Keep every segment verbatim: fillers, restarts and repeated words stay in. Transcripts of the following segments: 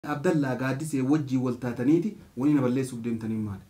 Abdalaha gaaddisee wajjii wal taataniiti wani na balleessuuf deemtanii maali?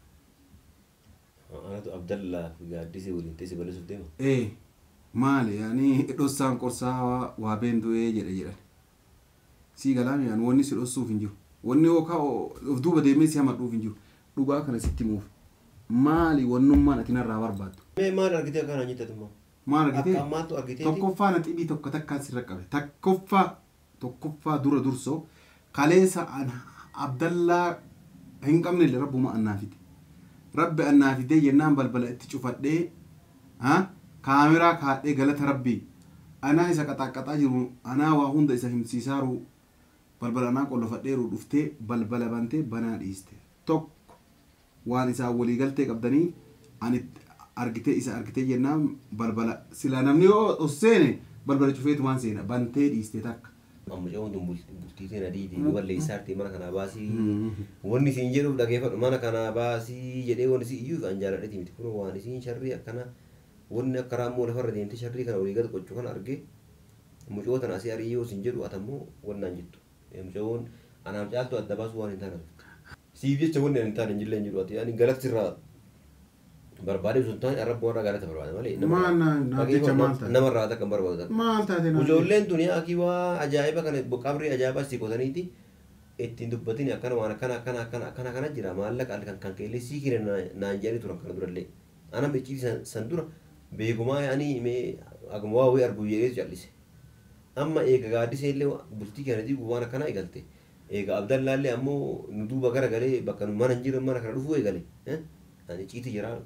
Anatu Abdalaha gaaddisee waliin teessee balleessuuf deema? Eh maali yaani dhossaan qorsaa waa beendu'ee jedhe jedhan. Si galaami yaani wanni si dhossuuf hin jiru. Wanni yookaan of duuba deemee si hamadhuuf hin jiru. Dhugaa kana sitti muuf. Maali wannummaan ati narraa barbaaddu? Mee maal argitee akkanaa nyittatummaa? Maal argitee? Akkammaatu argitee? Tokkoffaa na xibii tokko takkaan sirra qabe. Tokkoffaa tokkoffaa dura dursoo kaleessa Abdalaha hin qabne illee rabbuma annaafite. Rabbi annaafite jennaan balbala itti cufadhee ha kaameraa kaadhee galata rabbii anaa isa qaxaqaxaa jiru anaa waa hunda isa himsiisaaru balbala anaa qollofadheeru dhuftee balbala bantee banaa dhiiste. Tokko waan isaa walii galtee qabdanii ani argitee isa argitee jennaan balbala silaa namni yoo seene balbala cufeetumaan seena bantee dhiiste takka. Amma jawwan dun bultiitiin adiiti wallee isaartii mana kanaa baasii wanni isiin jedhuuf dhageeffadhu mana kanaa baasii jedhee wanni isii iyyuu kan jaaladhati miti kun waan isiin sharrii akkana wanni akka raammoo lafarra deemte sharrii kana walii gad qochuu kana arge mucoo tan asii ariyyoo isin jedhu atammoo wannaan jettu mucoon anaaf caaltu adda baasuu waan hin taane siif jecha wanni hin taane hin jillee hin jedhu ati ani galatti irraa barbaade sun taane arabbo warra galata barbaade malee namarraa takkan barbaadu maal taate ijoolleen duniyaa akii waa ajaa'iba kana qabrii ajaa'ibaa si qotaniiti ittiin dubbatini akkana waan akkana akkana akkana akkana kana jira maallaqa kan kan keellee sii kire naan jedhani turan kana durallee ana micciiti san dura beekumaa yaanii mee aguma waa wayii arguu jedheetu callise amma eega gaaddisee illee bultii kanatti waan akkana eegalte eega Abdalaallee ammoo nu duuba gara galee bakka nu mana hin jiran mana kana dhufuu eegale ani ciiti jira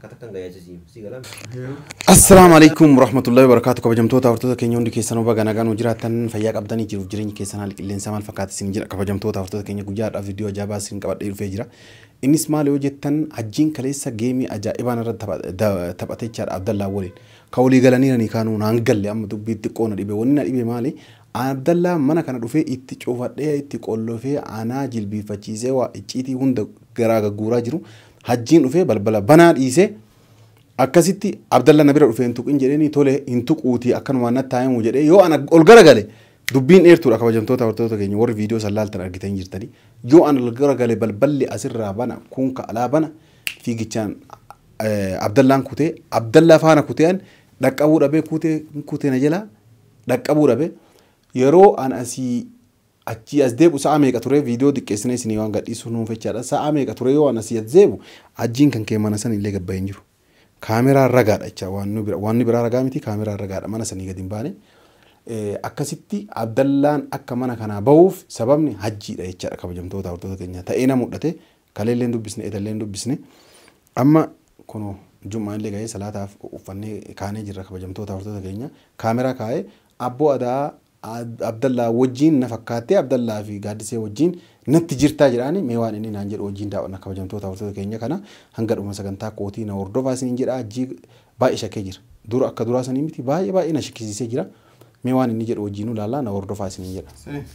السلام عليكم ورحمة الله وبركاته. كبجمتوتا ورتوتا كينيا وندي كيسانو بغانا غانو جراتن فياك أبداني جيرو جيرين كيسانا لكلين سامال فكات سنجرا كبجمتوتا ورتوتا كينيا جوجار فيديو جابا سين كبار ديرو فيجرا إنس مالي وجتن حجين كليسا جيمي أجائبان رد تبعتي شار Abdalaha ولين كولي غلاني راني كانوا نانغل لي أما تبي تكون ريبي ونينا ريبي مالي Abdalaha مانا كان رفي إتشوفات ليه إتكولو في أنا جلبي فتشيزه وإتشيتي هند غراغا غورا جرو حجين رفي بلبلا بنار إيسه akkasitti Abdalaha nabira dhufee intuq injedheni tole intuquuti akkan waan taa'ee jedhee yoo ana ol garagale dubbiin dheertuudha kabajamtoota hortoota keenya warri viidiyoo sallaaltan argitan jirtani yoo ana ol garagale balballi asirraa bana kun ka alaa bana fiigichaan Abdalahan kutee Abdalaha faana kuteen dhaqqabuu dhabee kutee kutee na jala dhaqqabuu dhabee yeroo ana asii achi as deebu sa'a meeqa ture viidiyoo xiqqeessine isinii waan gadhiisu nuuf jechaadha sa'a meeqa ture yoo ana asii as deebu ajjiin kan kee mana san illee gabbayee hin jiru. Kaameraa ragaadha jecha waan nu bira waan nu bira ragaa miti kaameraa ragaadha mana sanii gadi hin baane akkasitti Abdalahan akka mana kanaa bahuuf sababni hajjiidha jechaadha kabajamtoota hortoota keenya ta'ee na mudhate kaleelleen dubbisne etalleen dubbisne amma kuno jummaan illee gahee salaataaf uffannee kaanee jirra kabajamtoota hortoota keenya kaameraa kaa'ee abboo adaa Abdalaha wajjiin na fakkaattee Abdalaha fi gaaddisee wajjiin natti jirtaa jedhaani mee waan inni naan jedhu wajjiin daawwanna kabajamtoota hortoota keenya kana hanga dhuma sagantaa kootii na hordofaa isiniin jedha ajjii baay'ee shakkee jira dura akka duraa sanii miti baay'ee baay'ee na shakkisiisee jira mee waan inni jedhu wajjiin ilaallaa na hordofaa isiniin jedha.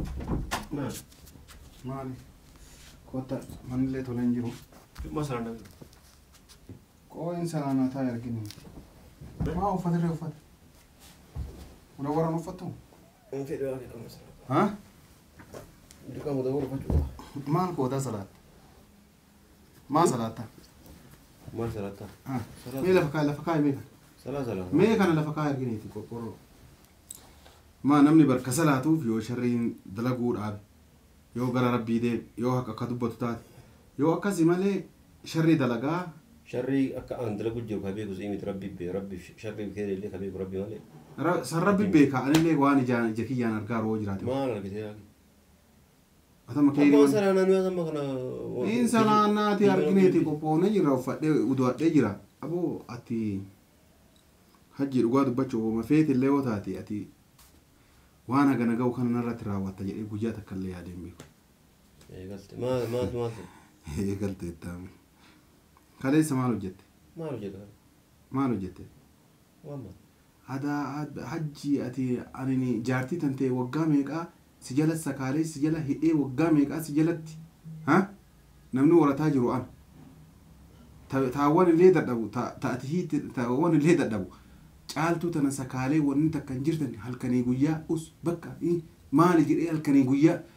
Maali koota manillee tola hin jiru. Masalaana. Qooyin salaanaa taa'e arginu. Maa uffatirree uffata. Una waraan uffattu. Haa? Duka muda wara fachu. Maal koota salaat? Maa salaata? Maal salaata? Ah. Mee lafa kaa lafa kaa mee kana? Salaa salaa. Mee kana lafa kaa argineeti qorqorroo. Maa namni barka salaatuuf yoo sharriin dalaguu dhaabe yoo gara rabbii deeme yoo akka akka dubbatu taate yoo akkasii malee sharrii dalagaa. Sharrii akka aan dalagu jiru kabee kuusi imit rabbi be rabbi sharrii keessa illee kabee rabbi malee. San rabbi beeka anillee waan ijaan ija kiyyaan argaa roo jiraate. Maal argitee yaa? Atama keenya. Amma salaanaa nuyi atama kana. In salaanaati argineeti qophoonee jira uffadhee uduwadhee jira. Aboo ati hajji dhugaa dubbachuu ooma feeti illee yoo taate ati waan hagana ga'u kana narratti raawwatta jedhee guyyaa takka illee yaadeen beeku. Eegalte maal maal maal. Eegalte ittaami. Kaleessa maal hojjette? Maal hojjette? Maal hojjette? Waan maal? Ada hajji ati ani jaartii tante waggaa meeqaa si jala sakaalee si jala hidhee waggaa meeqaa si jalatti ha namni warataa jiru an taawwan illee dadhabu taati hiitti taawwan illee dadhabu caaltuu tana sakaalee wanni takka hin jirtan halkanii guyyaa us bakka maali jedhee halkanii guyyaa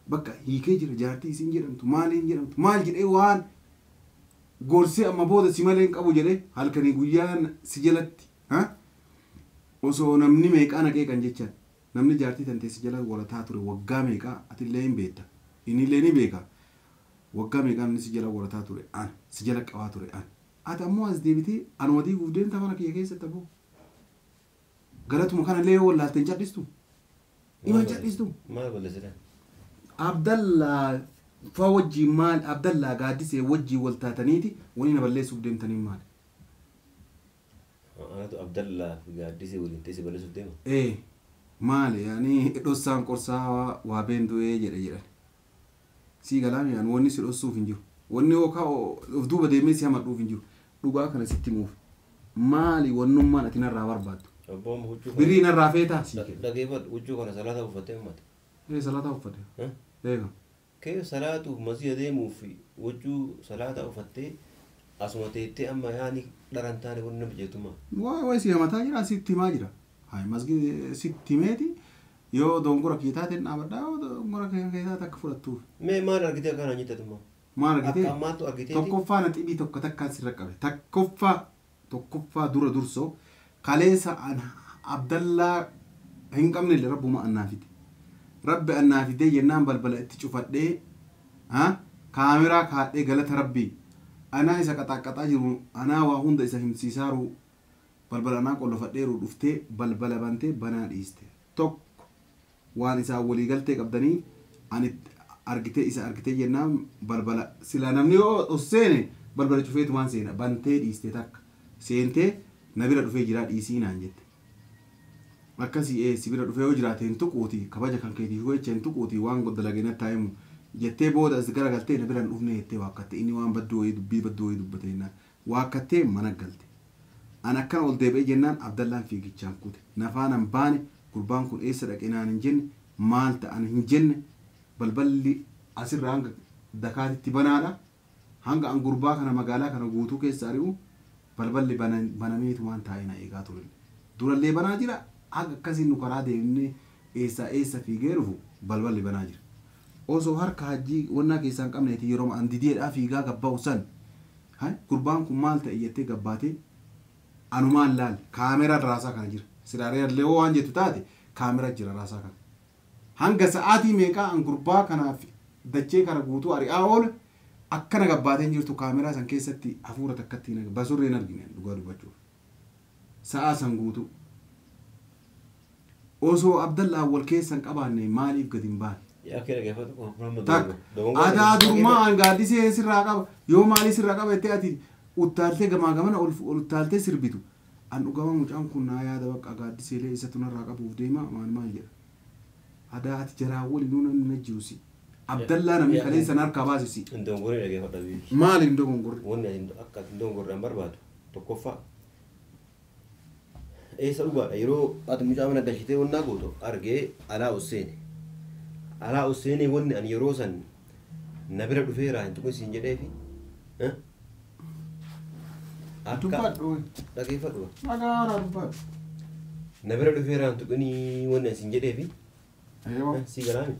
bakka hiikee jira jaartii isin jedhamtu maaliin jedhamtu maal jedhee waan gorsee amma booda si malee hin qabu jedhee halkanii guyyaan si jalatti ha osoo namni meeqaa naqee kan jechaan namni jaartii tantee si jala walataa ture waggaa meeqaa atillee hin beekta inillee ni beeka waggaa meeqaa namni si jala walataa ture an si jala qabaa ture an ati ammoo as deebitee anootii guufdeen tamana kiyya keessatti aboo galatuma kanallee yoo wallaalteen cadhistu ima cadhistu maal balleessita Abdalaha fa wajji maal Abdalaha gaaddisee wajji wal taataniiti wani na balleessuuf deemtanii maal anatu Abdalaha gaaddisee waliin teessee balleessuuf deema eh maal yaani dhossaan qorsaa waa beendu'ee jedhe jedhan sii galaami yaan wanni si dhossuuf hin jiru wanni yookaa of duuba deemee si hamadhuuf hin jiru dhugaa kana sitti muuf maali wannummaan ati narraa barbaaddu birrii narraa feetaa dhageeffadhu huccuu kana salaataa uffattee ummata ee salaataa uffatte eega kee salaatuuf masii adeemuuf huccuu salaataa uffattee asuma teettee amma yaani dharan taane wanni nama jeetumaa waa waa si hamataa jira sitti himaa jira hai masgii sitti himeeti yoo dongora kiitaatiin dhaabadhaa yoo dongora keessaatti akka fudhattuuf mee maal argitee akkanaa nyittatumaa maal argitee akka ammaattu argitee tokkoffaa na xibii tokko takkaan sirra qabe tokkoffaa tokkoffaa dura dursoo kaleessa Abdalaha hin qabne illee rabbuma annaafite rabbi annaafite jennaan balbala itti cufadhee ha kaameraa kaadhee galata rabbii anaa isa qaxaaqaxaa jiru anaa waa hunda isa himsiisaaru balbala anaa qollofadheeru dhuftee balbala bantee banaa dhiiste tokko waan isaa walii galtee qabdanii ani argitee isa argitee jennaan balbala sila namni yoo seene balbala cufeetu waan seena bantee dhiiste takka seentee na bira dhufee jira dhiisii naan jette akkasii ee si bira dhufee yoo jiraate hin tuquuti kabaja kan keetiif yoo jecha hin tuquuti waan goddalagee na taa'imu jettee booda as garagaltee na bira hin dhufne jettee waakkatte inni waan badduu wayii dubbii badduu wayii dubbate jennaan waakkattee mana galte an akkana ol deebi'ee jennaan Abdalahaan fiigichaan kute nafaan an baane gurbaan kun eessa dhaqee naan hin jenne maal ta'an hin jenne balballi asirraa hanga dakaatitti banaadha hanga an gurbaa kana magaalaa kana guutuu keessa ari'u balballi banameetu waan taa'ee na eegaa ture durallee banaa jira hanga akkasiin nu karaa deemnee eessa eessa fiigee dhufu balballi banaa jira osoo harka hajjii wannaa keessaa hin qabneeti yeroo an dideedhaa fiigaa gabba'u san gurbaan kun maal ta'e jettee gabbaatee anumaan laal kaameraa raasaa kana jira siraalee illee waan jettu taate kaameraa jira raasaa kana hanga sa'aatii meeqaa an gurbaa kanaaf dachee kana guutuu ari'aa oole akkana gabbaateen jirtu kaameraa san keessatti hafuura takkatti hin basurreen argine dhugaa dubbachuuf sa'a san guutuu osoo Abdalaha wal keessan qabaanne maaliif gadi hin baane adaa durumaa an gaaddisee sirraa qaba yoo maalii sirraa qaba jettee ati uttaaltee gamaa gamana ol uttaaltee sirbitu an dhugama mucaan kun naa yaada bakka gaaddiseelee isa tunarraa qabuuf deema maal maal jedha adaa ati jaraa waliin nuuna na jirusi Abdalaha namni kaleessa harkaa baasisi indongoree dhageeffadha biibi maali indongoree wanni akka indongoree barbaadu tokkoffaa eessa dhugaadha yeroo ati mucaa mana galchitee wannaa gootu argee alaa usseene alaa usseene wanni ani yeroo san na bira dhufeeraa hin tuqin siin jedheefi dubbadhu dhageeffadhu dhagaara dubbadhu na bira dhufeeraa hin tuqinii wanni siin jedheefi si galaami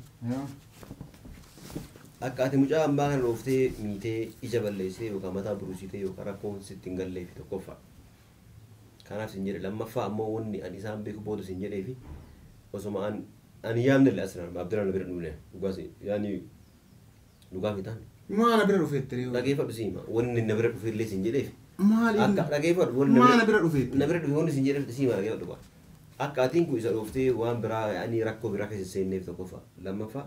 akka ati mucaa hambaa kana dhooftee miitee ija balleessee yookaan mataa buruusitee yookaan rakkoon sitti hin galleefi tokkoffaa kanaaf sin jedhe lammaffaa ammoo wanni ani isaan beeku booda sin jedheefi osoma an ani yaamne illee asirraan Abdalaha na bira dhufne dhugaas yaani dhugaa fitaan maana bira dhufeetti dhageeffadhu siima wanni na bira dhufeellee sin jedheefi maali akka dhageeffadhu wanni maana bira dhufeetti na bira dhufe wanni sin jedheef siima dhageeffadhu dhugaa akka atiin kun isa dhooftee waan biraa yaani rakkoo biraa keessa seenneef tokkoffaa lammaffaa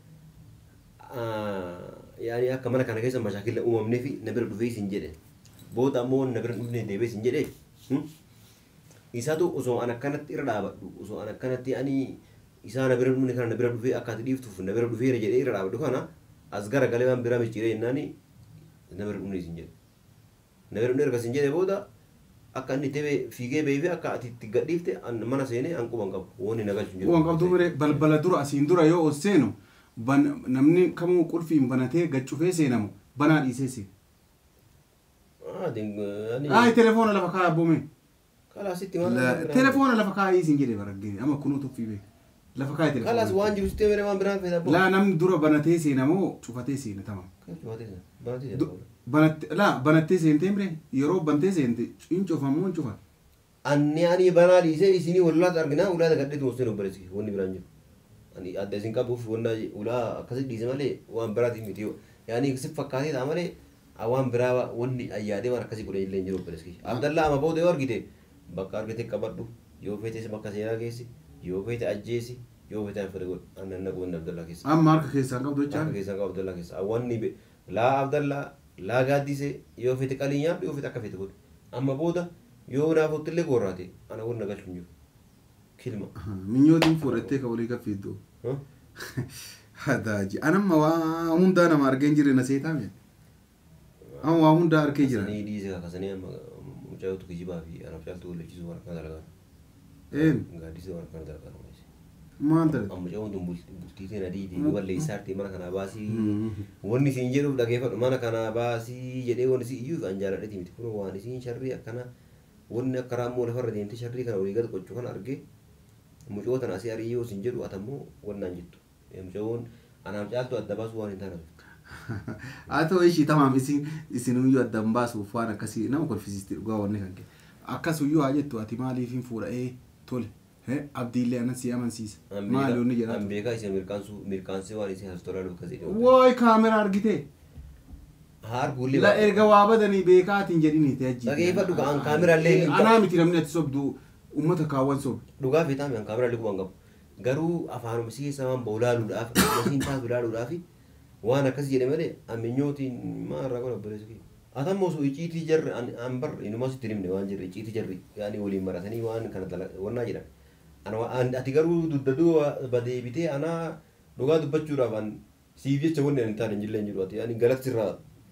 yaani akka mana kana keessa mashaakila uumamneefi na bira dhufee sin jedhe booda ammoo na bira dhufne deebee sin jedhee isatu osoo an akkanatti irra dhaabadhu osoo an akkanatti ani isaa na bira dhufne kana na bira dhufee akka ati dhiiftuuf na bira dhufeera jedhee irra dhaabadhu kana as gara galee waan biraa micciiree jennaani na bira dhufne sin jedhe na bira dhufne erga sin jedhe booda akka inni tebe fiigee beeyfee akka ati itti gadhiifte mana seenee an quban qabu woonni na galchu jedhu waan qabdu bire balbala dura asiin dura yoo ol seenu namni kamuu qulfiin banatee gaccufee seenamu banaa dhiisee seenu ay telefoona lafa kaaya bume kala sitti telefoona lafa kaaya isin jedhe baraggee ama kunuu tuffii beeku lafa kaa'e telefoon. Kalas waan jiru sitti waan biraan fe'aa boo. Laa namni dura banatee seena moo cufatee seena tamam. Cufatee seena. Banatee seena. Banattee laa banattee seentee mire yeroo bantee seente hin cufamu hin cufa. Anni ani banaa dhiisee isinii wallaata arginaa ulaa dagadheetu wasiin obboleessi wanni biraan jiru. Ani adda isin qabuuf wanna ulaa akkasii dhiise malee waan biraatiin miti yaani si fakkaatee ta'a malee waan biraa wanni ayyaadee waan akkasii godhee illee hin jiru obboleessi. Abdallaa ama booda yoo argite bakka argite qabadhu yoo feete bakka seenaa geessi yoo feete ajjeesi yoo feete fedhe godhu annan naqu wanni Abdallaa keessa. Amma harka keessaan qabdu jechaa. Harka keessaan qabu Abdallaa keessa wanni laa Abdallaa laa gaaddise yoo feete qalii nyaadhu yoo feete akka feete godhu amma booda yoo naafootti illee gorraate ana wanna galchu hin jiru. Kilma. Minyootiin fudhattee ka walii gaffiddu. Hadaaji anamma waa hundaa nama argee hin jirre na seetaa mee. Amma waa hundaa argee jira. Kasanii dhiise kasanii amma mucayyootu kijibaa fi anaaf caaltu walichiisu waan kana dalagaa. Een. Gaaddisee waan kana dalagaa. Maal ta'e? Amma mucayyoon tun bultiitee na dhiite wallee isaartee mana kanaa baasii wanni isin jedhuuf dhageeffadhu mana kanaa baasii jedhee wanni isin iyyuu kan jaaladheeti miti kun waan isin sharrii akkana wanni akka raammoo lafarra deemtee sharrii kana walii gad qochuu kana argee mucootan asii ariyyoo isin jedhu atammoo wannaan jettu mucayyoon anaaf caaltu adda baasuu waan hin taane. Haa ta'u ishii tamaam isin isinuyyuu adda hin baasuuf waan akkasii nama kolfisiisti dhugaa wanni kan kee akkasuyyuu haa jettu ati maaliif hin fuudha'ee tole. Abdiillee anan si amansiisa. Maali onni jedhatu? An beekaa isin mirqaansuu mirqaansee waan isin hastoraa dhufu kasee dhiyaatu. Wooy kaameraa argitee? Haar guullee. La erga waa badanii beekaatiin jedhini ta'e ajji. Dhageeffadhu an kaameraallee. Anaa miti namni ati sobdu uummata kaawwan sobu. Dhugaa feetaami an kaameraallee kuban qabu. Garuu afaanuma si keessa waan ba'u laaluudhaaf masiin taatu laaluudhaaf waan akkas jedhe malee amminyootiin maarraa godha obboleessu. Atammoo osoo icciitii jarri an bar inumaa sitti himne waan jirre icciitii jarri yaani waliin maratanii waan kana wannaa jedhan. Ana ati garuu duddaduu badeebitee ana dhugaa dubbachuudhaaf an siif jecha wanni ani taane hin jirre hin jiru ati ani galatti irraa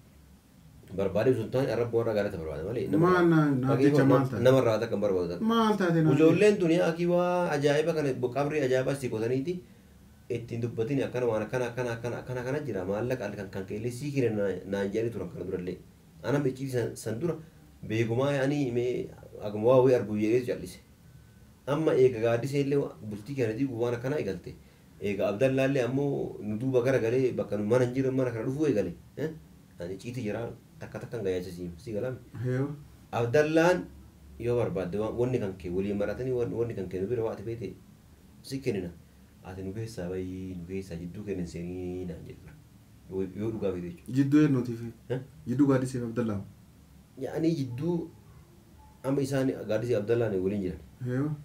barbaade sun taane arrabbo warra galata barbaade malee. Maal naa jecha maal taate? Nama irraa takkan barbaadu. Maal taate naa? Ijoolleen tuni akii waa ajaa'iba kana qabrii ajaa'ibaa si qotaniiti ittiin dubbatin akkana waan akkana akkana akkana akkana akkana jira maallaqa kan kan keellee sii kire naan jedhani turan kana durallee. Ana micciiti san dura beekumaa yaanii mee aguma waa wayii arguu jedhee callise. Amma eega gaaddisee illee bultii kana diigu waan akkanaa eegalte eega Abdallaallee ammoo nu duuba gara galee bakka nu mana hin jiran mana kana dhufuu eegale ani ciiti jira takka takkan gayaachisiim si galame. Abdallaan yoo barbaadde wanni kan kee waliin maratanii wanni kan kee nu bira waati beete si kennina ati nu keessaa bayii nu keessaa jidduu kennin seenii naan jedhu yoo dhugaa beete jechuudha. Jidduu eenyuutii fi jidduu gaaddisee fi Abdallaa. Yaani jidduu amma isaan gaaddisee Abdallaan waliin jiran.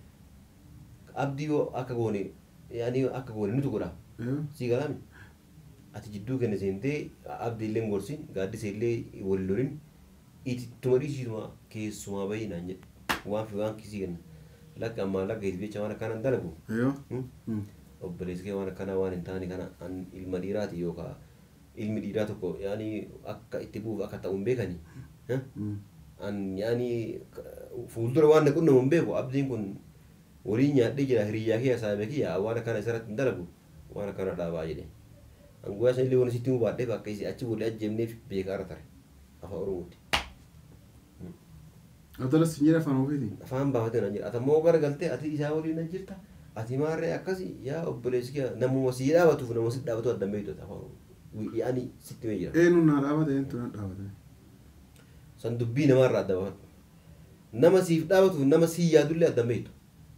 Abdi yoo akka goone yaani akka goone nutu godha. Si galame. Ati jidduu kenna seentee abdi illee ngorsin gaaddisee illee wal lorin iti tumadhiisuma keessumaa bayii naan jedhe waan fi waan kisii kenna. Lakka ammaa lakka itti beecha waan akkanaan dalagu. Obboleessi kee waan akkanaa waan hin taane kana an ilma dhiiraati yookaan ilmi dhiiraa tokko yaani akka itti bu'uuf akka ta'u hin beekani. An yaani fuuldura waan na qunnamu hin beeku abdiin kun waliin nyaadhee jira hiriyyaa kee asaabee kiyya waan akkana isarratti hin dalagu waan akkana dhaabaa jedhe. An guyyaa san illee waan sitti mubaadhee bakka isi achi walii ajjeemneef beekaa irra tare afaan Oromooti. Abdallas hin jedhe afaan ofiiti. Afaan baafatee nan jedha atammoo gara galtee ati isaa waliin nan jirta ati maarree akkasi yaa obboleessi kiyya namuma sii dhaabatuuf nama sitti dhaabatu adda beektu afaan Oromoo yaani sitti mee jira. Eenyuun naa dhaabate eenyuun naa dhaabate. San dubbii namaarraa adda baafadhu. Nama siif dhaabatuuf nama sii yaadullee adda beektu.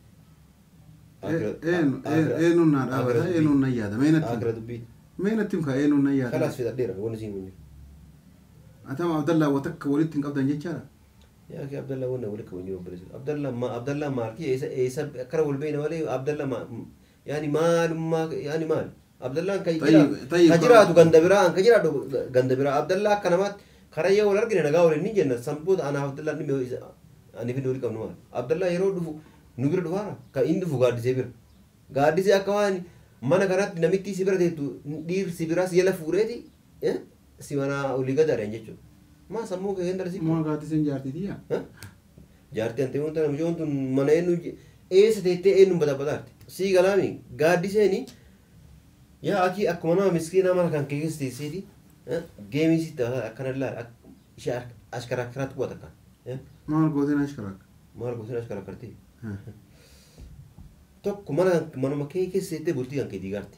Eenyuun naa dhaabata eenyuun nan yaada meenatti. Agra dubbii. Meenatti muka eenyuun nan yaada. Kalaas fedhadheera wanni siin kun jiru. Atama Abdallaa wata akka walitti hin qabdan jechaadha. Yaa kee Abdallaa wanna walitti qaban jiru obboleessi. Abdallaa ma Abdallaa maalkii eessa eessa akkana wal beeyna malee Abdallaa ma yaani maalummaa yaani maal Abdallaan kan jiraatu kan jiraatu ganda biraa kan jiraatu ganda biraa Abdallaa akka namaatti karayyee wal argine nagaa waliin ni jenna sanboota ana Abdallaa ni mee ani fi walitti qabnu maal Abdallaa yeroo dhufu nu bira dhufaara kan inni dhufu gaaddisee bira gaaddisee akka waan mana kanatti namitti si bira teettu dhiir si biraas jala fuudheeti si mana olii gadaadhaan jechuudha. Maa sammuu kee hin darsi. Maa gaaddiseen jaartiitiya. Jaartii ante wanta namichi tun mana eenyu eessa teettee eenyu bataabataarti. Sii galaami gaaddiseeni yaa akii akkuma nama miskiinaa mana kan keessa teesseeti geemii sitti akkana ilaala ishee ashkarakkaraatti qubata kan. Maal gooteen ashkarakka? Maal gooteen ashkarakkartee? tokko mana manuma kee keessatti bultii kan kee diigaarti.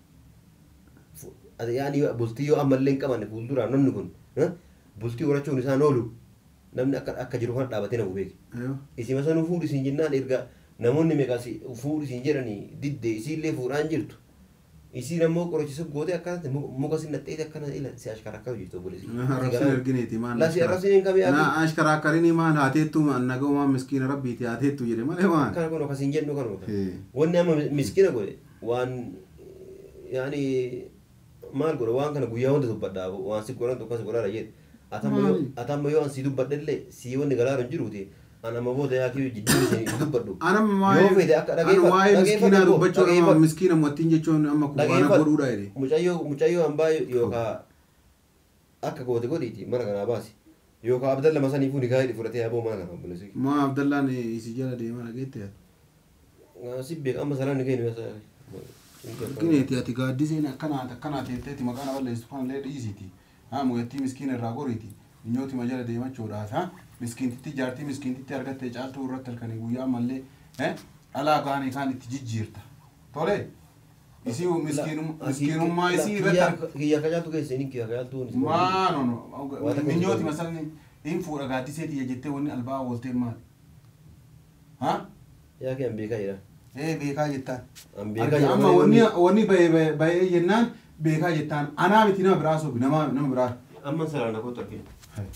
Yaani bultii yoo ammallee hin qabanne fuulduraan namni kun bultii horachuun isaan oolu namni akka akka jiru kan dhaabatee na beeke. Isin masanuu fuudhi isin jennaan erga namoonni meeqa fuudhi isin jedhanii didde isiillee fuudhaan jirtu. Isin ammoo qorichisa gootee akkanatti muka sin naxxeeti akkana ila si ashkarakkaru jirtu obboleessi. Arrabsin ergineeti maal? Lasi arrabsin kamii ati? Na ashkarakkarini maal haateettu nagoo waan miskiina rabbiiti haateettu jedhe malee waan. Kana kun akkasin jennu kan wanni amma miskiina godhe waan yaani maal godhe waan kana guyyaa hunda dubbadhaa waan si godhan tokko si godhara jedhe. Atamma yoo an si dubbadhellee si wanni galaara hin jiruuti. Ana mabooda yaa kiyyuu jidduu isin dubbadhu. Ana waa'ee waa'ee miskiinaa dubbachuu amma miskiina mootiin jechuun amma kubaana godhuudha jedhe. Mucayyoo mucayyoo hambaa yookaan akka goote godhiiti mana kanaa baasi. Yookaan Abdalla masanii fuuni gaa'ee fudhatee aboo mana kanaa buleessi. Maa Abdallaan isi jala deemaa dhageette. Si beeka amma salaan ni kennu. Gineeti ati gaaddiseen akkanaati akkanaati jetteeti maqaan balleessu kan illee dhiisiti. Haa mugattii miskiina irraa goriiti. Nyooti majala deemachuudhaaf haa miskiintitti jaartii miskiintitti argattee caaltuu irratti halkanii guyyaa mallee dhalaa gaanii kaan itti jijjiirta. Tole isii miskiinummaa isii irratti kiyya kajaaltu keessa inni kiyya kajaaltu maa no no nyooti masalni in fuudha gaaddiseeti jettee wanni albaa ooltee maali? Haa? Yaa kee an beekaa jira. Eh beekaa jettaan. An beekaa jira. Amma wanni wanni bahee jennaan beekaa jettaan anaa miti nama biraa sobi nama nama biraa. Amma salaan na kootu argina.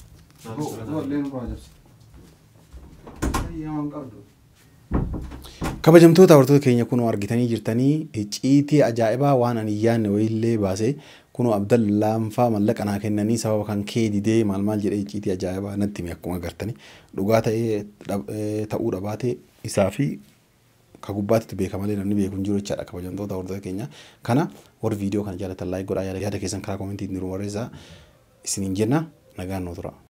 kabajamtoota hordoftoota keenya kunoo argitanii jirtanii icciitii ajaa'ibaa waan ani yaanne wayiillee baase kunoo Abdallahaan faa mallaqa naa kennanii sababa kan kee didee maal maal jedhee icciitii ajaa'ibaa natti hime akkuma agartanii dhugaa ta'ee ta'uu dhabaate isaa fi ka gubbaatti beekamalee namni beeku hin jiru jechaadha kabajamtoota hordoftoota keenya kana warri viidiyoo kana jaalatan laayik godhaa yaada keessan karaa koomentii ni ruwareessaa isiniin jenna nagaan nuu tura.